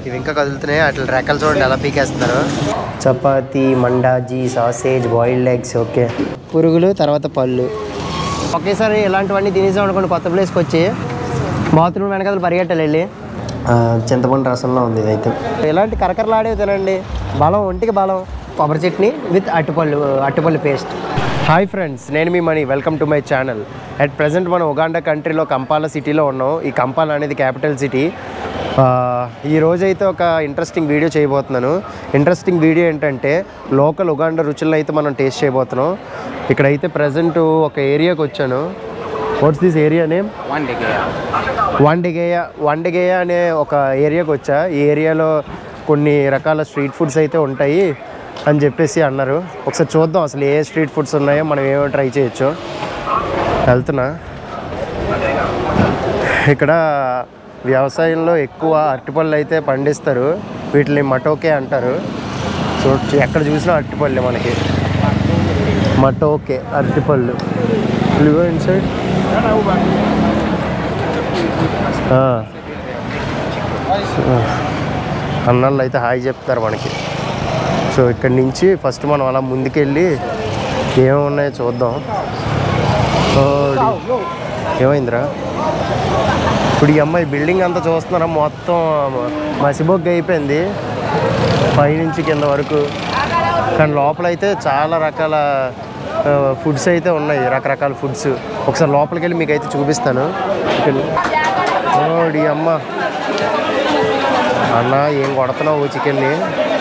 ఇవి ఇంకా కదులుతున్నాయి. అట్లా రెక్కలు చూడండి ఎలా పీకేస్తున్నారు. Chapati, mandazi, sausage, boiled eggs. Okay, పురుగులు, తర్వాత పళ్ళు. ఒకేసారి ఇలాంటివన్నీ తినేసాం అనుకోండి, కొత్త ప్లేస్కి వచ్చి బాత్రూమ్ వెనకాల పరిగెట్టాలి వెళ్ళి. చింతపండు రసంలో ఉంది ఇదైతే. ఇలాంటి కరకరలాడే తినండి, బలం, ఒంటికి బలం. కొబ్బరి చట్నీ విత్ అట్టుపల్లి పేస్ట్. హాయ్ ఫ్రెండ్స్, నేను మీ మనీ. Welcome to my channel. At present మనం ఉగాండా కంట్రీలో కంపాలా సిటీలో ఉన్నాం. ఈ కంపాలా అనేది క్యాపిటల్ సిటీ. ఈ రోజైతే ఒక ఇంట్రెస్టింగ్ వీడియో చేయబోతున్నాను. ఇంట్రెస్టింగ్ వీడియో ఏంటంటే లోకల్ ఉగాండా రుచులను అయితే మనం టేస్ట్ చేయబోతున్నాం. ఇక్కడైతే ప్రజెంట్ ఒక ఏరియాకి వచ్చాను. What's this area name? Wandegeya అనే ఒక ఏరియాకి వచ్చా. ఈ ఏరియాలో కొన్ని రకాల స్ట్రీట్ ఫుడ్స్ అయితే ఉంటాయి అని చెప్పేసి అన్నారు. ఒకసారి చూద్దాం అసలు ఏ స్ట్రీట్ ఫుడ్స్ ఉన్నాయో, మనం ఏమో ట్రై చేయొచ్చు. వెళ్తున్నా. ఇక్కడ వ్యవసాయంలో ఎక్కువ అరటిపళ్ళు అయితే పండిస్తారు. వీటిని మటోకే అంటారు. సో ఎక్కడ చూసినా అరటిపళ్ళు మనకి. మటోకే అరటిపళ్ళు. ఇన్సైడ్ అన్నాళ్ళు అయితే హాయ్ చెప్తారు మనకి. సో ఇక్కడి నుంచి ఫస్ట్ మనం అలా ముందుకెళ్ళి ఏమేమి ఉన్నాయో చూద్దాం. ఏమైందిరా? ఇప్పుడు ఈ అమ్మాయి బిల్డింగ్ అంతా చూస్తున్నారా, మొత్తం మసిబొగ్గు అయిపోయింది పైనుంచి కింద వరకు. కానీ లోపలైతే చాలా రకాల ఫుడ్స్ అయితే ఉన్నాయి, రకరకాల ఫుడ్స్. ఒకసారి లోపలికి వెళ్ళి మీకు అయితే చూపిస్తాను. ఓడి అమ్మ, అన్న ఏం కొడుతున్నావు చికెన్ని?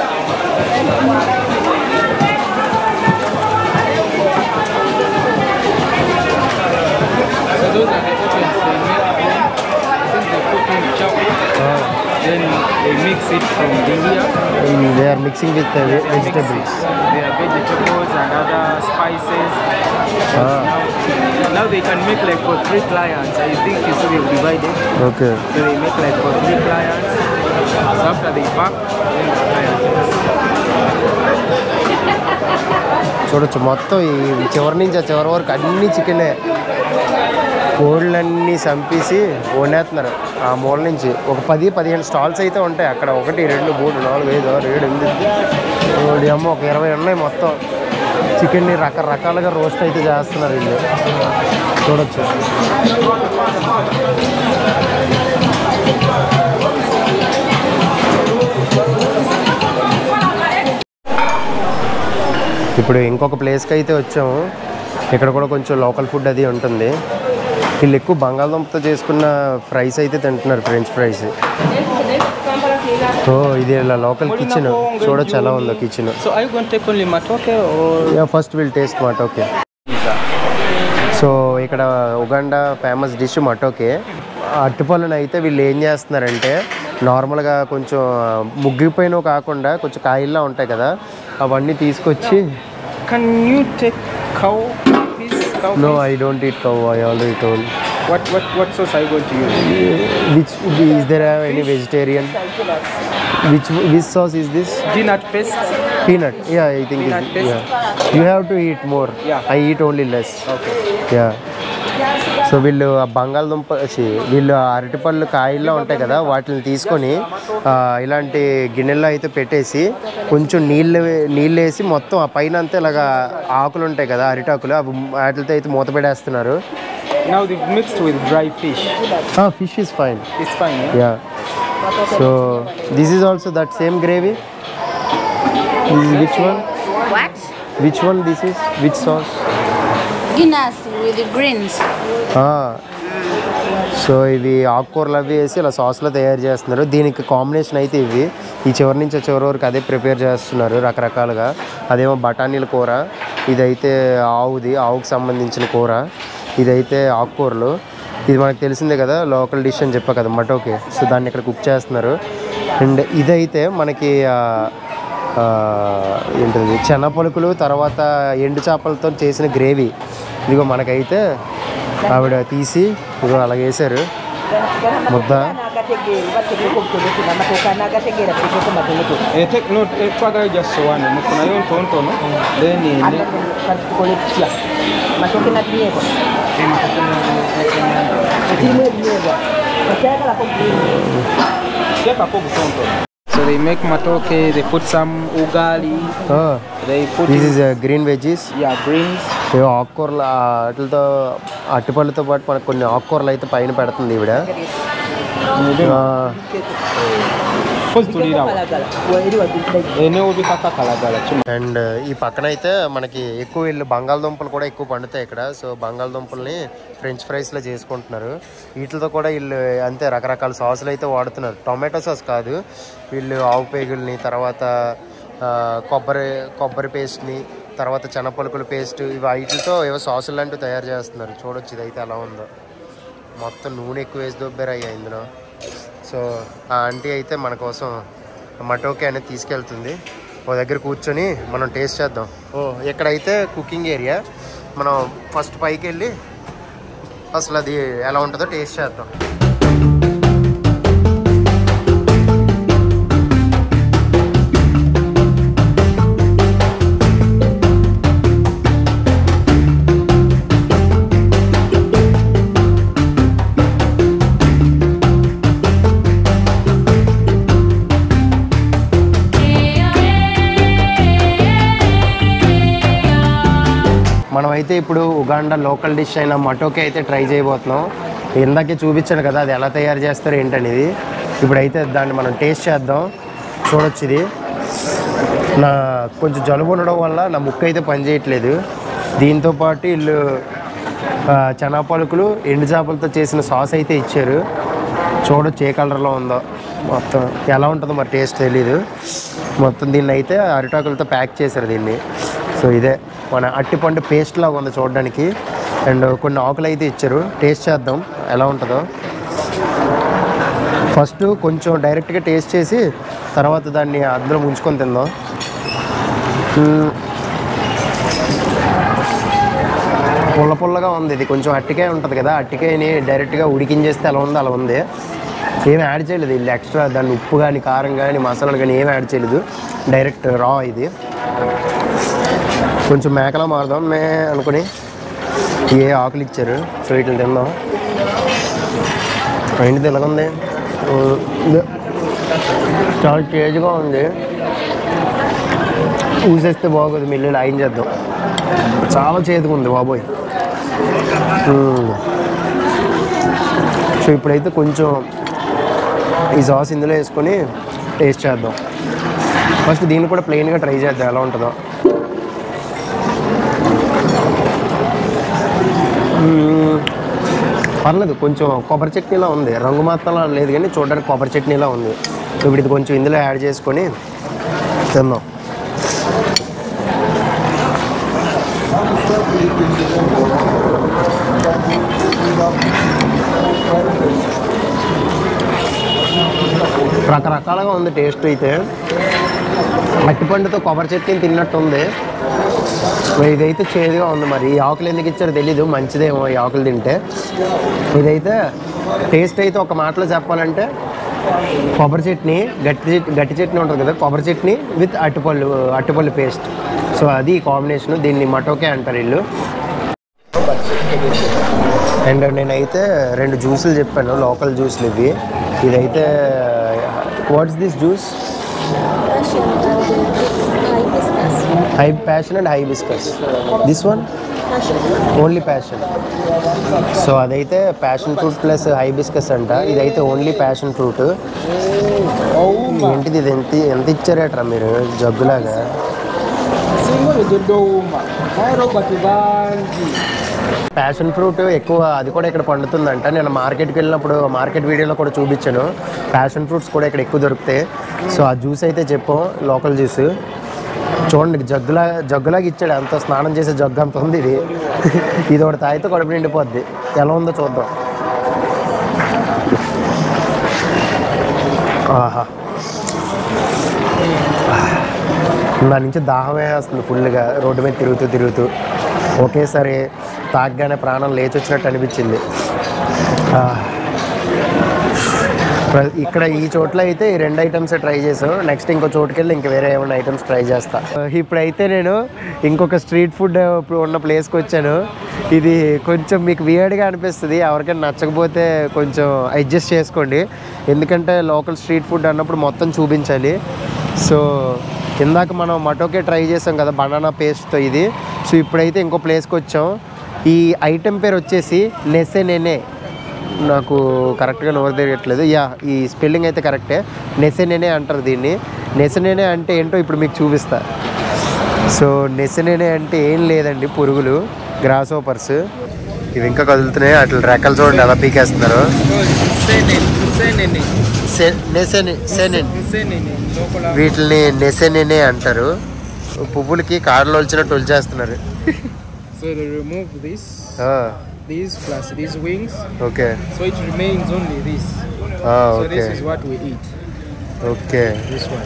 Then they mix it from India. They are mixing with vegetables. They are vegetables and other spices. Now they can make like for 3 clients. I think it's will divided. Okay. So they make like for 3 clients. So after they pack, then the clients. చూడొచ్చు మొత్తం ఈ చివరి నుంచి ఆ చివరి వరకు అన్నీ చికెనే. కోళ్ళన్నీ చంపేసి వండేస్తున్నారు. ఆ మూల నుంచి ఒక 10-15 స్టాల్స్ అయితే ఉంటాయి అక్కడ. 1, 2, 3, 4, 5, 6, 7, 8 అమ్మ ఒక 20 ఉన్నాయి మొత్తం. చికెన్ని రకరకాలుగా రోస్ట్ అయితే చేస్తున్నారు వీళ్ళు. చూడొచ్చు. ఇప్పుడు ఇంకొక ప్లేస్కి అయితే వచ్చాము. ఇక్కడ కూడా కొంచెం లోకల్ ఫుడ్ అది ఉంటుంది. వీళ్ళు ఎక్కువ బంగాళదుంపతో చేసుకున్న ఫ్రైస్ అయితే తింటున్నారు, ఫ్రెంచ్ ఫ్రైస్. సో ఇది ఇలా లోకల్ కిచెన్. చూడొచ్చు ఎలా ఉందో kitchen. First will taste matoke. So ఇక్కడ ఉగాండా ఫేమస్ డిష్ మటోకే. అరటిపళ్ళను అయితే వీళ్ళు ఏం చేస్తున్నారంటే నార్మల్గా కొంచెం ముగ్గిపోయినవి కాకుండా కొంచెం కాయల్లా ఉంటాయి కదా, అవన్నీ తీసుకొచ్చి. Can you take cow? No, I don't eat cow. I already told. What sauce are you going to use? Which is there any vegetarian? Which sauce is this? Peanut paste. Peanut. Yeah, I think. Peanut paste. Yeah. You have to eat more. Yeah. I eat only less. Okay. Yeah. So వీళ్ళు ఆ బంగాళదుంప వీళ్ళు అరటిపళ్ళు కాయల్లో ఉంటాయి కదా, వాటిని తీసుకొని ఇలాంటి గిన్నెల్లో అయితే పెట్టేసి కొంచెం నీళ్ళు వేసి మొత్తం ఆ పైన అంతా ఇలాగా ఆకులు ఉంటాయి కదా, అరిటాకులు, అవి వాటితో అయితే మూత పెట్టేస్తున్నారు. Now they mixed with dry fish. Fish is fine. It's fine. Yeah. So this is also that same gravy. This is which one? What? Which one this is? Which sauce? Guinness with the greens. So ఇవి ఆకుకూరలు అవి వేసి ఇలా సాస్లో తయారు చేస్తున్నారు. దీనికి combination అయితే ఇవి. ఈ చివరి నుంచి చివరి వరకు అదే ప్రిపేర్ చేస్తున్నారు రకరకాలుగా. అదేమో బఠానీల కూర, ఇదైతే ఆవుకి సంబంధించిన కూర, ఇదైతే ఆకుకూరలు. ఇది మనకు తెలిసిందే కదా, లోకల్ డిష్ అని చెప్పా కదా మటోకే. సో దాన్ని ఇక్కడ కుక్ చేస్తున్నారు. అండ్ ఇదైతే మనకి ఏంటిది చెన పలుకులు, తర్వాత ఎండు చేపలతో చేసిన గ్రేవీ. ఇదిగో మనకైతే ఆవిడ తీసి ఇదిగో అలా వేసారు ముద్ద. So they make matoke, they put some ugali, they put this is green veggies. greens. ఆకుకూరలు వాటితో అట్టిపళ్ళతో పాటు మనకు కొన్ని ఆకుకూరలు అయితే పైన పెడుతుంది ఈవిడ. అండ్ ఈ పక్కన అయితే మనకి ఎక్కువ వీళ్ళు బంగాళదుంపలు కూడా ఎక్కువ పండుతాయి ఇక్కడ. సో బంగాళదుంపల్ని ఫ్రెంచ్ ఫ్రైస్లో చేసుకుంటున్నారు. వీటితో కూడా వీళ్ళు అంతే రకరకాల సాసులు అయితే వాడుతున్నారు. టొమాటో సాస్ కాదు, వీళ్ళు ఆవు పేగుల్ని, తర్వాత కొబ్బరి పేస్ట్ని, తర్వాత చెనపలుకుల పేస్ట్, ఇవి వీటితో ఏవో సాసులు లాంటివి తయారు చేస్తున్నారు. చూడొచ్చు ఇదైతే ఎలా ఉందో. మొత్తం నూనె ఎక్కువ వేసి దొబ్బేరయ్యా ఇందులో. సో ఆ ఆంటీ అయితే మన కోసం మటోకే అనేది తీసుకెళ్తుంది. ఓ దగ్గర కూర్చొని మనం టేస్ట్ చేద్దాం. ఇక్కడైతే కుకింగ్ ఏరియా. మనం ఫస్ట్ పైకి వెళ్ళి అసలు అది ఎలా ఉంటుందో టేస్ట్ చేద్దాం. మనమైతే ఇప్పుడు ఉగాండా లోకల్ డిష్ అయిన మటోకే అయితే ట్రై చేయబోతున్నాం. ఇందాకే చూపించాను కదా అది ఎలా తయారు చేస్తారు ఏంటనేది. ఇప్పుడైతే దాన్ని మనం టేస్ట్ చేద్దాం. చూడొచ్చు ఇది నా కొంచెం జలుబు ఉండడం వల్ల నా ముక్కు అయితే పనిచేయట్లేదు. దీంతోపాటు వీళ్ళు చెనాపలుకులు ఎండు చేపలతో చేసిన సాస్ అయితే ఇచ్చారు. చూడొచ్చు ఏ కలర్లో ఉందో. మొత్తం ఎలా ఉంటుందో మరి టేస్ట్ తెలీదు. మొత్తం దీన్ని అయితే అరిటాకులతో ప్యాక్ చేశారు దీన్ని. సో ఇదే మన అట్టిపండు పేస్ట్ లాగా ఉంది చూడడానికి. అండ్ కొన్ని ఆకులు అయితే ఇచ్చారు. టేస్ట్ చేద్దాం ఎలా ఉంటుందో. ఫస్ట్ కొంచెం డైరెక్ట్గా టేస్ట్ చేసి తర్వాత దాన్ని అందులో ముంచుకొని తిందాం. పుల్లగా ఉంది ఇది. కొంచెం అట్టికాయ ఉంటుంది కదా, అట్టికాయని డైరెక్ట్గా ఉడికించేస్తే ఎలా ఉందో అలా ఉంది. ఏమి యాడ్ చేయలేదు వీళ్ళు ఎక్స్ట్రా. దాన్ని ఉప్పు కానీ కారం కానీ మసాలాలు కానీ ఏమి యాడ్ చేయలేదు. డైరెక్ట్ రా ఇది. కొంచెం మేకలా మారుదాం అనుకుని ఏ ఆకులు ఇచ్చారు. సో వీటిని తిందాం. ఏంటిది ఎలాగుంది? చాలా టేజ్గా ఉంది. ఊసేస్తే బాగోదు, మిల్లు లైన్ చేద్దాం. చాలా చేదుగా ఉంది బాబోయ్. సో ఇప్పుడైతే కొంచెం ఈ సాస్ ఇందులో వేసుకొని టేస్ట్ చేద్దాం. ఫస్ట్ దీన్ని కూడా ప్లెయిన్గా ట్రై చేద్దాం ఎలా ఉంటుందో. పర్లేదు, కొంచెం కొబ్బరి చట్నీలా ఉంది. రంగు మాత్రం లేదు కానీ చూడడానికి కొబ్బరి చట్నీలా ఉంది. ఇప్పుడు ఇది కొంచెం ఇందులో యాడ్ చేసుకొని తిందాం. రకరకాలుగా ఉంది టేస్ట్ అయితే. అట్టిపండుతో కొబ్బరి చట్నీని తిన్నట్టు ఉంది. ఇదైతే చేదుగా ఉంది. మరి ఈ ఆకులు ఎందుకు ఇచ్చారో తెలీదు. మంచిదేమో ఈ ఆకులు తింటే. ఇదైతే టేస్ట్ అయితే ఒక మాటలో చెప్పాలంటే కొబ్బరి చట్నీ, గట్టి చట్నీ ఉంటుంది కదా, కొబ్బరి చట్నీ విత్ అట్టిపళ్ళు పేస్ట్. సో అది కాంబినేషను. దీన్ని మటోకే అంటారు వీళ్ళు. అండ్ నేనైతే 2 జ్యూసులు చెప్పాను, లోకల్ జ్యూసులు ఇవి. ఇదైతే what's this juice? passion and hibiscus. This one only passion. So అదైతే ప్యాషన్ ఫ్రూట్ ప్లస్ హైబిస్కస్ అంట. ఇదైతే ఓన్లీ ప్యాషన్ ఫ్రూట్. ఏంటిది? ఇది ఎంత ఇచ్చారేట్రా మీరు జగ్గులాగా? ప్యాషన్ ఫ్రూట్ ఎక్కువ అది కూడా ఇక్కడ పండుతుందంట. నేను మార్కెట్కి వెళ్ళినప్పుడు మార్కెట్ వీడియోలో కూడా చూపించాను. ప్యాషన్ ఫ్రూట్స్ కూడా ఇక్కడ ఎక్కువ దొరుకుతాయి. సో ఆ జ్యూస్ అయితే చెప్పాం, లోకల్ జ్యూస్. చూడండి జగ్గులాగా ఇచ్చాడు. అంత స్నానం చేసే జగ్గు అంత ఉంది ఇది. ఇది ఒకటి తాగితే కడుపు నిండిపోద్ది. ఎలా ఉందో చూద్దాం. ఆహా, నా నుంచి దాహం వేస్తుంది ఫుల్గా. రోడ్డు మీద తిరుగుతూ ఒకేసారి తాగగానే ప్రాణం లేచి వచ్చినట్టు అనిపించింది. ఇక్కడ ఈ చోట్ల అయితే ఈ 2 ఐటమ్స్ ట్రై చేసాం. నెక్స్ట్ ఇంకో చోటుకి వెళ్ళి ఇంక వేరే ఏమైనా ఐటమ్స్ ట్రై చేస్తా. ఇప్పుడైతే నేను ఇంకొక స్ట్రీట్ ఫుడ్ ఉన్న ప్లేస్కి వచ్చాను. ఇది కొంచెం మీకు వియర్డ్గా అనిపిస్తుంది, ఎవరికైనా నచ్చకపోతే కొంచెం అడ్జస్ట్ చేసుకోండి. ఎందుకంటే లోకల్ స్ట్రీట్ ఫుడ్ అన్నప్పుడు మొత్తం చూపించాలి. సో ఇందాక మనం మటోకే ట్రై చేసాం కదా బనానా పేస్ట్తో ఇది. సో ఇప్పుడైతే ఇంకో ప్లేస్కి వచ్చాం. ఈ ఐటెం పేరు వచ్చేసి నెసెనెనే. నాకు కరెక్ట్గా నోరు తిరగట్లేదు. ఈ స్పెల్లింగ్ అయితే కరెక్టే, నెసెనెనే అంటారు దీన్ని. నెసెనెనే అంటే ఏంటో ఇప్పుడు మీకు చూపిస్తా. సో నెసెనెనే అంటే ఏం లేదండి, పురుగులు, గ్రాస్ హోపర్స్. ఇవి ఇంకా కదులుతున్నాయి. అట్లా రెక్కలు చూడండి ఎలా పీకేస్తున్నారు. వీటిని నెసెనెనే అంటారు. పువ్వులకి కాడలు వచ్చినట్టు వచ్చేస్తున్నారు. So they remove this, these plus these wings. Okay. So it remains only this. Okay. So this is what we eat. Okay. This one.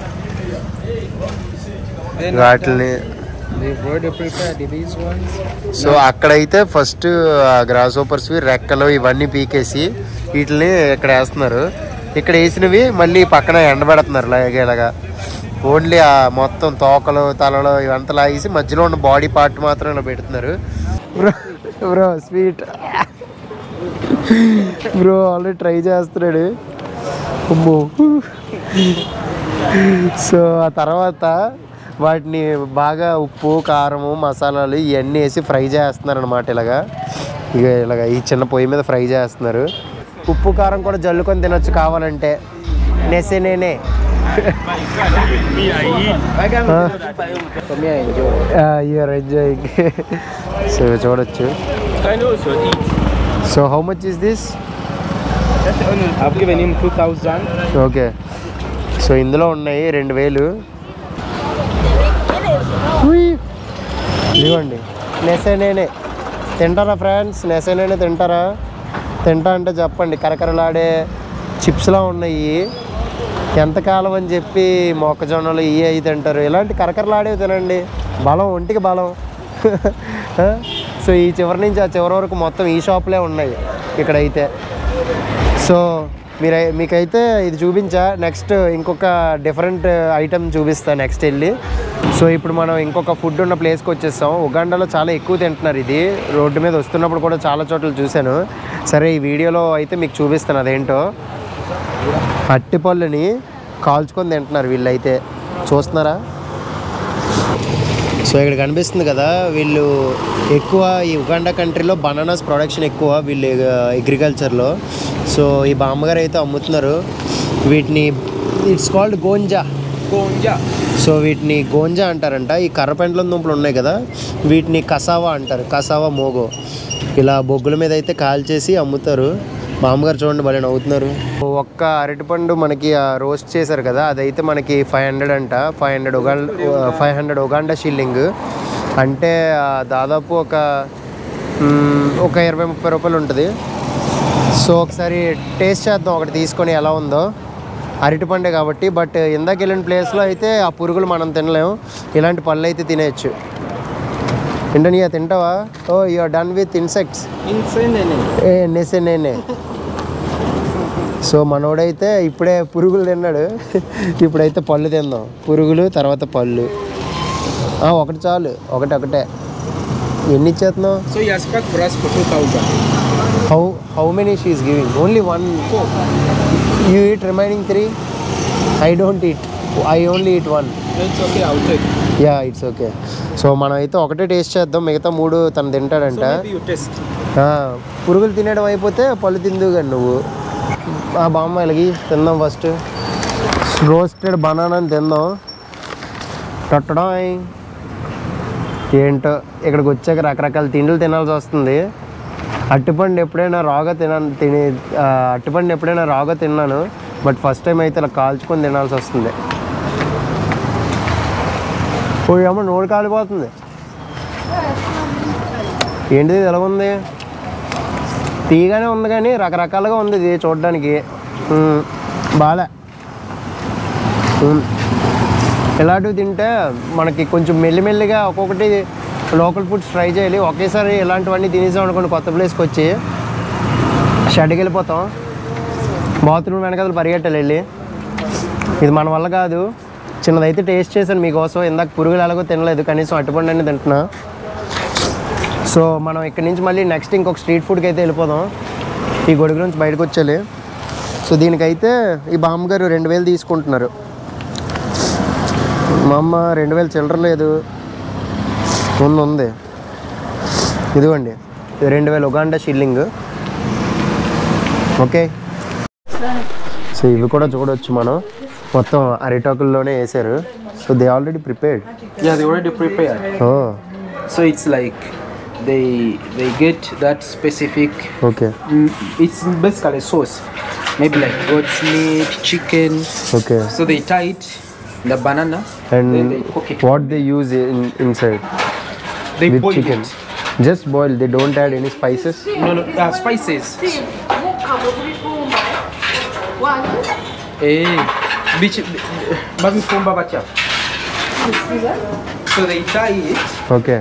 Then వాటిని they've already prepared these ones. So అక్కడైతే first grasshoppers రెక్కలు ఇవన్నీ పీకేసి వీటిని ఇక్కడ వేస్తున్నారు. ఇక్కడ వేసినవి మళ్ళీ పక్కన ఎండబెడుతున్నారు ఇలాగా. ఓన్లీ ఆ మొత్తం తోకలు తలలో ఇవంతా లాగేసి మధ్యలో ఉన్న బాడీ పార్ట్ మాత్రం ఇలా పెడుతున్నారు. Bro sweet bro already try చేస్తున్నాడు. అమ్మో. సో ఆ తర్వాత వాటిని బాగా ఉప్పు కారము మసాలాలు ఇవన్నీ వేసి ఫ్రై చేస్తున్నారు అనమాట. ఇలాగా ఈ చిన్న పొయ్యి మీద ఫ్రై చేస్తున్నారు. ఉప్పు కారం కూడా జల్లుకొని తినొచ్చు కావాలంటే. నెసెనెనే. You are enjoying. సో చూడొచ్చు. So how much is this? I've given him 2,000. Okay. So ఇందులో ఉన్నాయి 2,000. ఇదిగోండి నెసెనెనే. తింటారా ఫ్రెండ్స్? నెసెనెనే తింటారా? తింటా అంటే చెప్పండి. కరకరలాడే చిప్స్లా ఉన్నాయి. ఎంతకాలం అని చెప్పి మొక్కజొన్నలు ఇవి అవి తింటారు. ఇలాంటి కరకరలాడేవి తినండి, బలం, ఒంటికి బలం. సో ఈ చివరి నుంచి ఆ చివరి వరకు మొత్తం ఈ షాప్లే ఉన్నాయి ఇక్కడైతే. సో మీకైతే ఇది చూపించా. నెక్స్ట్ ఇంకొక డిఫరెంట్ ఐటమ్ చూపిస్తా నెక్స్ట్ వెళ్ళి. సో ఇప్పుడు మనం ఇంకొక ఫుడ్ ఉన్న ప్లేస్కి వచ్చేస్తాం. ఉగాండాలో చాలా ఎక్కువ తింటున్నారు ఇది. రోడ్డు మీద వస్తున్నప్పుడు కూడా చాలా చోట్ల చూశాను. సరే ఈ వీడియోలో అయితే మీకు చూపిస్తాను అదేంటో. అట్టిపళ్ళుని కాల్చుకొని తింటున్నారు వీళ్ళైతే. చూస్తున్నారా? సో ఇక్కడ కనిపిస్తుంది కదా, వీళ్ళు ఎక్కువ ఈ ఉగాండా కంట్రీలో బనానాస్ ప్రొడక్షన్ ఎక్కువ వీళ్ళు అగ్రికల్చర్లో. సో ఈ బామ్మగారు అయితే అమ్ముతున్నారు వీటిని. It's called గోంజా. సో వీటిని గోంజా అంటారంట. ఈ కర్రపెంట్ల దుంపలు ఉన్నాయి కదా, వీటిని కసావా అంటారు. Cassava mogo. ఇలా బొగ్గుల మీద అయితే కాల్చేసి అమ్ముతారు. మామగారు చూడండి భలే నవ్వుతున్నారు. ఒక్క అరటిపండు మనకి రోస్ట్ చేశారు కదా, అదైతే మనకి 500 అంట. 500 ఉగాండా షిల్లింగ్ అంటే దాదాపు ఒక 20-30 రూపాయలు ఉంటుంది. సో ఒకసారి టేస్ట్ చేద్దాం ఒకటి తీసుకొని ఎలా ఉందో. అరటిపండే కాబట్టి. బట్ ఇందాక వెళ్ళిన ప్లేస్లో అయితే ఆ పురుగులు మనం తినలేము. ఇలాంటి పళ్ళు అయితే తినేయచ్చు. ఇంటనియా తింటావా? Oh you are done with insects. నెసెనెనే. సో మనోడైతే ఇప్పుడే పురుగులు తిన్నాడు. ఇప్పుడైతే పళ్ళు తిందాం. పురుగులు తర్వాత పళ్ళు. ఒకటి చాలు, ఒకటే. ఎన్ని ఇచ్చేస్తున్నావు? So he has packed for us for 2,000. How many she is giving? Only 1. 4. You eat remaining 3? I don't eat. I only eat 1. It's okay, I'll take. Yeah, it's okay. So మనం అయితే ఒకటే టేస్ట్ చేద్దాం, మిగతా 3 తను తింటాడంట. పురుగులు తినడం అయిపోతే పళ్ళు తిందు కానీ నువ్వు. బామ్మ ఇలాగి తిందాం. ఫస్ట్ రోస్టెడ్ బనానాని తిందాం. టట్టడం ఏంటో ఇక్కడికి వచ్చాక రకరకాల తిండులు తినాల్సి వస్తుంది. అరటిపండు ఎప్పుడైనా రాగా తిన్నాను. బట్ ఫస్ట్ టైం అయితే ఇలా కాల్చుకొని తినాల్సి వస్తుంది. ఏమో నోరు కాలిపోతుంది. ఏంటిది ఎలా ఉంది? తీగానే ఉంది కానీ రకరకాలుగా ఉంది ఇది చూడడానికి. బాలే. ఇలాంటివి తింటే మనకి కొంచెం మెల్లిమెల్లిగా ఒక్కొక్కటి లోకల్ ఫుడ్స్ ట్రై చేయాలి. ఒకేసారి ఇలాంటివన్నీ తినేసాం అనుకోండి, కొత్త ప్లేస్కి వచ్చి షడ్కి వెళ్ళిపోతాం. బాత్రూమ్ వెనకాల పరిగెట్టాలి వెళ్ళి. ఇది మన వల్ల కాదు. చిన్నదైతే టేస్ట్ చేశాను మీకోసం. ఇందాక పురుగులు ఎలాగో తినలేదు, కనీసం అట్టుపండు అని తింటున్నా. సో మనం ఇక్కడి నుంచి మళ్ళీ నెక్స్ట్ ఇంకొక స్ట్రీట్ ఫుడ్కి అయితే వెళ్ళిపోదాం. ఈ గొడుగు నుంచి బయటకు వచ్చేయాలి. సో దీనికైతే ఈ బామ్మగారు 2000 తీసుకుంటున్నారు. మా అమ్మ 2000 చిల్లర లేదు, ఉంది. ఇదిగోండి 2000 ఉగాండా షిల్లింగ్. ఓకే. సో ఇవి కూడా చూడవచ్చు మనం. మొత్తం అరిటాకుల్లోనే వేసారు. So they already prepared. Yeah, they already prepared. So it's like they get that specific. Okay. It's basically sauce. Maybe like goat's meat, chicken. Okay. So they tie it in the banana And then they cook it. what they use inside They with boil chicken? it. Just boil. They don't add any spices. No, spices. Bichi, babi pumba bacha. So they tie it. Okay.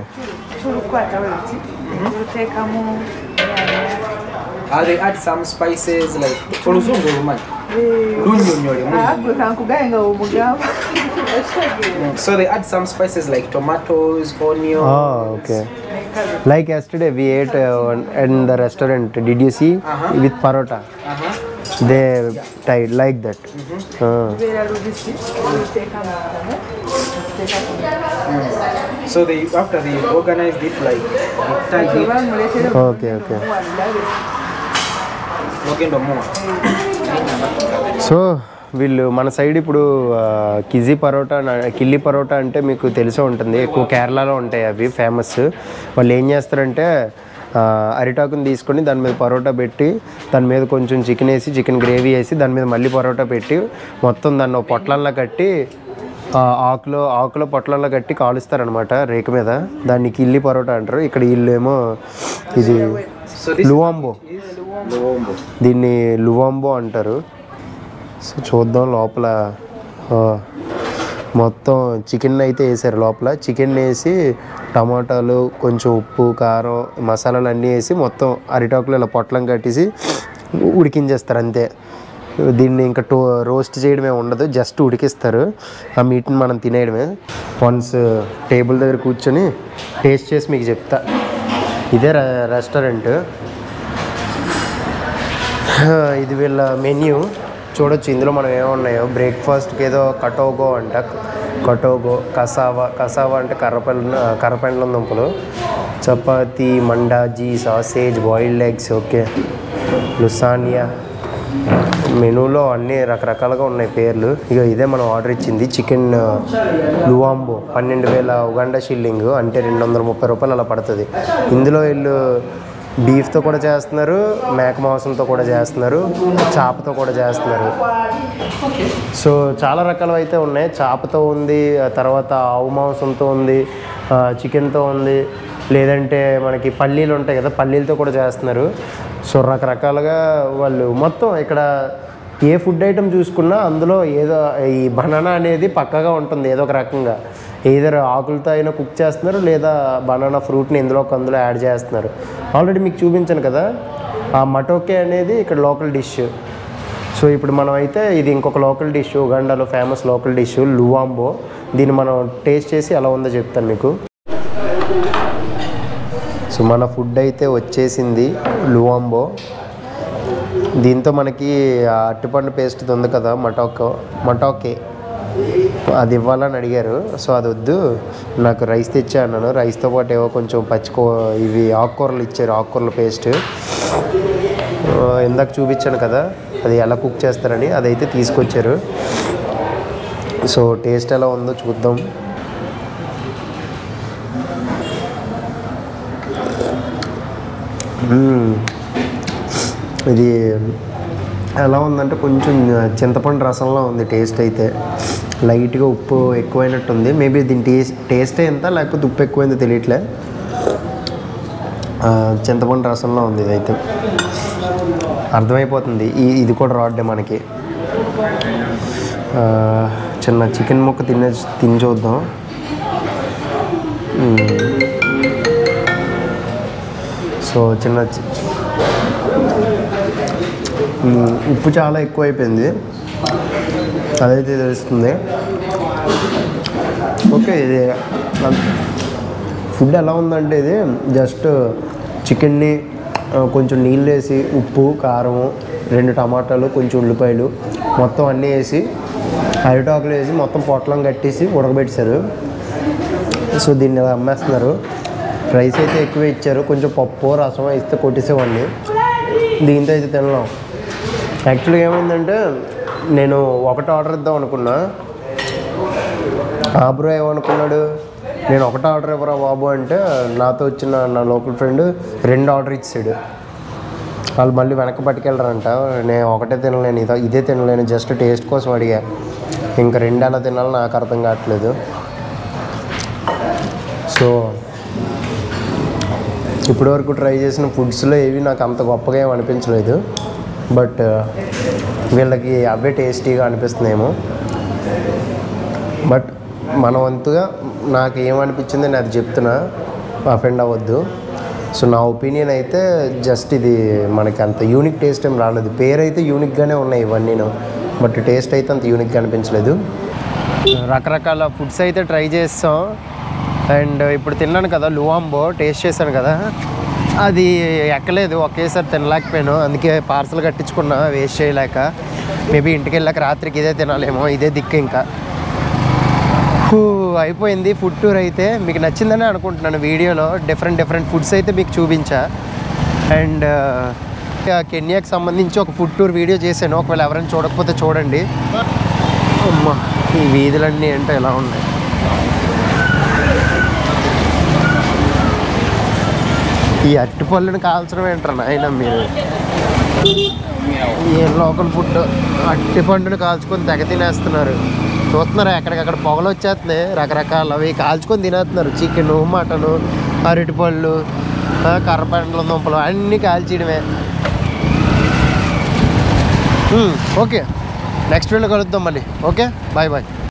They add some spices like oluzungu man. So they add some spices like tomatoes, onion. Oh, okay. Like yesterday we ate in the restaurant. Did you see? With parota? They tied like that. So they after they organized it like they tied it. Okay. Looking more. So వీళ్ళు మన side ఇప్పుడు కిజీ పరోటా, కిల్లి పరోటా అంటే మీకు తెలిసే ఉంటుంది. ఎక్కువ కేరళలో ఉంటాయి అవి ఫేమస్. వాళ్ళు ఏం చేస్తారంటే అరిటాకుని తీసుకొని దాని మీద పరోటా పెట్టి, దాని మీద కొంచెం చికెన్ వేసి, చికెన్ గ్రేవీ వేసి, దాని మీద మళ్ళీ పరోటా పెట్టి, మొత్తం దాన్ని పొట్లల్లో కట్టి ఆకులో పొట్లల్లో కట్టి కాలుస్తారనమాట రేకు మీద. దాన్ని కిల్లి పరోటా అంటారు. ఇక్కడ వీళ్ళేమో ఇది లువాంబో, దీన్ని లువాంబో అంటారు. సో చూద్దాం లోపల. మొత్తం చికెన్ అయితే వేసారు లోపల. చికెన్ వేసి టమాటాలు, కొంచెం ఉప్పు, కారం, మసాలాలు అన్నీ వేసి మొత్తం అరిటాకులు ఇలా పొట్లం కట్టేసి ఉడికించేస్తారు అంతే. దీన్ని ఇంకా రోస్ట్ చేయడమే ఉండదు, జస్ట్ ఉడికిస్తారు. ఆ మీట్ని మనం తినేయడమే. వన్స్ టేబుల్ దగ్గర కూర్చొని టేస్ట్ చేసి మీకు చెప్తా. ఇదే రెస్టారెంట్. ఇది వీళ్ళ మెన్యూ చూడొచ్చు. ఇందులో మనం ఏమున్నాయో. బ్రేక్ఫాస్ట్కి ఏదో కటోగో అంట. కటోగో, కసావా అంటే కర్రపెండ్లం దుంపలు, chapati, mandazi, sausage, boiled eggs, okay, lusania. మెనూలో అన్నీ రకరకాలుగా ఉన్నాయి పేర్లు. ఇక ఇదే మనం ఆర్డర్ ఇచ్చింది. చికెన్ లువాంబో 12,000 ఉగాండా షిల్లింగ్, అంటే 230 రూపాయలు అలా పడుతుంది. ఇందులో వీళ్ళు బీఫ్తో కూడా చేస్తున్నారు, మేక మాంసంతో కూడా చేస్తున్నారు, చేపతో కూడా చేస్తున్నారు. సో చాలా రకాలు అయితే ఉన్నాయి. చేపతో ఉంది, తర్వాత ఆవు మాంసంతో ఉంది, చికెన్తో ఉంది, లేదంటే మనకి పల్లీలు ఉంటాయి కదా, పల్లీలతో కూడా చేస్తున్నారు. సో రకరకాలుగా వాళ్ళు మొత్తం ఇక్కడ ఏ ఫుడ్ ఐటెం చూసుకున్నా అందులో ఏదో ఈ బనానా అనేది పక్కాగా ఉంటుంది. ఏదో ఒక రకంగా ఏదర్ ఆకులతో అయినా కుక్ చేస్తున్నారు, లేదా బనానా ఫ్రూట్ని అందులో యాడ్ చేస్తున్నారు. ఆల్రెడీ మీకు చూపించాను కదా, ఆ మటోకే అనేది ఇక్కడ లోకల్ డిష్. సో ఇప్పుడు మనం అయితే ఇది ఇంకొక లోకల్ డిష్, ఉగాండాలో ఫేమస్ లోకల్ డిష్ లువాంబో. దీన్ని మనం టేస్ట్ చేసి ఎలా ఉందో చెప్తాను మీకు. సో మన ఫుడ్ అయితే వచ్చేసింది, లువాంబో. దీంతో మనకి అరటిపండు పేస్ట్ ఉంది కదా, మటోకే, అది ఇవ్వాలని అడిగారు. సో అది వద్దు, నాకు రైస్ తెచ్చా అన్నాను. రైస్తో పాటు ఏవో కొంచెం ఇవి ఆకుకూరలు ఇచ్చారు, ఆకుకూరల పేస్ట్. ఇందాక చూపించాను కదా అది ఎలా కుక్ చేస్తారని, అదైతే తీసుకొచ్చారు. సో టేస్ట్ ఎలా ఉందో చూద్దాం. ఇది ఎలా ఉందంటే కొంచెం చింతపండు రసంలో ఉంది టేస్ట్ అయితే. లైట్గా ఉప్పు ఎక్కువైనట్టుంది. మేబీ దీని టేస్టే ఎంత, లేకపోతే ఉప్పు ఎక్కువైందో తెలియట్లే. చింతపండు రసంలో ఉంది ఇదైతే, అర్థమైపోతుంది. ఇది కూడా రాడ్డే మనకి. చిన్న చికెన్ ముక్క తిని చూద్దాం. సో చిన్న ఉప్పు చాలా ఎక్కువైపోయింది, అదైతే తెలుస్తుంది. ఓకే, ఇది ఫుడ్ ఎలా ఉందంటే ఇది జస్ట్ చికెన్ని కొంచెం నీళ్ళు వేసి ఉప్పు కారం 2 టమాటాలు కొంచెం ఉల్లిపాయలు మొత్తం అన్నీ వేసి అరిటాకులు వేసి మొత్తం పొట్లం కట్టేసి ఉడకబెట్టారు. సో దీన్ని ఇలా అమ్మేస్తున్నారు. రైస్ అయితే ఎక్కువ ఇచ్చారు, కొంచెం పప్పు రసం ఇస్తే కొట్టేసేవాడిని, దీంతో అయితే తినలేం. యాక్చువల్గా ఏమైందంటే నేను ఒకటి ఆర్డర్ ఇద్దాం అనుకున్నా, ఆ బ్రో ఏమనుకున్నాడు, నేను ఒకటి ఆర్డర్ ఇవ్వరా బాబు అంటే నాతో వచ్చిన నా లోకల్ ఫ్రెండ్ 2 ఆర్డర్ ఇచ్చాడు. వాళ్ళు మళ్ళీ వెనక్కి పట్టుకెళ్ళారంట. నేను ఒకటే తినలేను, ఇదే తినలేను, జస్ట్ టేస్ట్ కోసం అడిగా. ఇంకా 2 ఎలా తినాలో నాకు అర్థం కావట్లేదు. సో ఇప్పటివరకు ట్రై చేసిన ఫుడ్స్లో ఏవి నాకు అంత గొప్పగా ఏమి అనిపించలేదు, బట్ వీళ్ళకి అవే టేస్టీగా అనిపిస్తున్నాయేమో. బట్ మన వంతుగా నాకు ఏమనిపించింది నేను అది చెప్తున్నా, అఫెండ్ అవ్వద్దు. సో నా ఒపీనియన్ అయితే జస్ట్ ఇది మనకి అంత యూనిక్ టేస్ట్ ఏం రాలేదు. పేరు అయితే యూనిక్గానే ఉన్నాయి ఇవన్నీను, బట్ టేస్ట్ అయితే అంత యూనిక్గా అనిపించలేదు. రకరకాల ఫుడ్స్ అయితే ట్రై చేస్తాం. అండ్ ఇప్పుడు తిన్నాను కదా లువాంబో, టేస్ట్ చేశాను కదా, అది ఎక్కలేదు, ఒకేసారి తినలేకపోయాను. అందుకే పార్సల్ కట్టించుకున్నా వేస్ట్ చేయలేక. మేబీ ఇంటికి వెళ్ళాక రాత్రికి ఇదే తినాలేమో, ఇదే దిక్కు. ఇంకా అయిపోయింది ఫుడ్ టూర్ అయితే. మీకు నచ్చిందని అనుకుంటున్నాను. వీడియోలో డిఫరెంట్ ఫుడ్స్ అయితే మీకు చూపించా. అండ్ కెన్యాకి సంబంధించి ఒక ఫుడ్ టూర్ వీడియో చేశాను, ఒకవేళ ఎవరైనా చూడకపోతే చూడండి. అమ్మా, ఈ వీధులన్నీ ఏంటో ఎలా ఉన్నాయి. ఈ అరటిపళ్ళుని కాల్చడం ఏంటారు నాయన మీరు, ఏ లోకల్ ఫుడ్ అరటిపండుని కాల్చుకొని తెగ తినేస్తున్నారు. చూస్తున్నారు ఎక్కడికక్కడ పొగలు వచ్చేస్తున్నాయి, రకరకాలవి కాల్చుకొని తినేస్తున్నారు. చికెను, మటను, అరటిపళ్ళు, కర్రపండ్ల దుంపలు అన్నీ కాల్చేయడమే. ఓకే, నెక్స్ట్ వీడియోలో కలుద్దాం మళ్ళీ. Okay, bye.